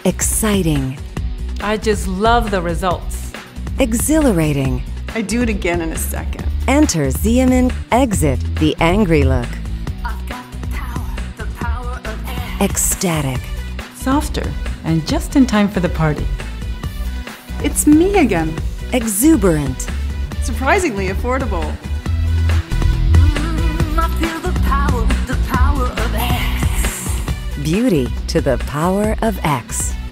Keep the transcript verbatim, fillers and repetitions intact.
Exciting. I just love the results. Exhilarating. I'd do it again in a second. Enter Xeomin. Exit the angry look. I've got the power, the power of X. Ecstatic. Softer and just in time for the party. It's me again. Exuberant. Surprisingly affordable. Mm, I feel the power, the power of X. Beauty to the power of X.